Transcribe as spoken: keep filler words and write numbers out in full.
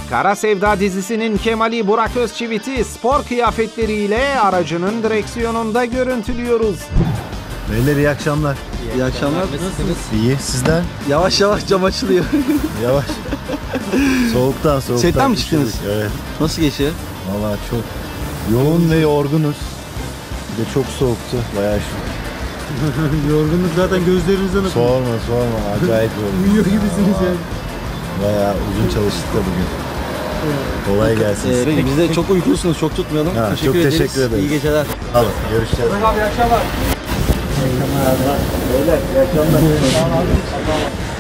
Kara Sevda dizisinin Kemal'i Burak Özçivit'i spor kıyafetleriyle aracının direksiyonunda görüntülüyoruz. Beyler iyi akşamlar. İyi akşamlar. Nasılsınız? İyi, sizden? Yavaş yavaş cam açılıyor. Yavaş. Soğuktan soğuktan. Setten mi çıktınız? Evet. Nasıl geçiyor? Vallahi çok yoğun ve yorgunuz. Bir de çok soğuktu. Bayağı şu. Yorgunluk zaten gözlerinizden akıyor. Sorma sorma. Acayip yorgun. Uyuyor gibisiniz yani. Bayağı uzun çalıştık da bugün. Kolay gelsin. Ee, peki, biz de çok uykulusunuz, çok tutmayalım. Ha, teşekkür çok ederiz. teşekkür ederiz. İyi geceler. Alın, görüşeceğiz. Abi iyi akşamlar. Beyler, iyi akşamlar.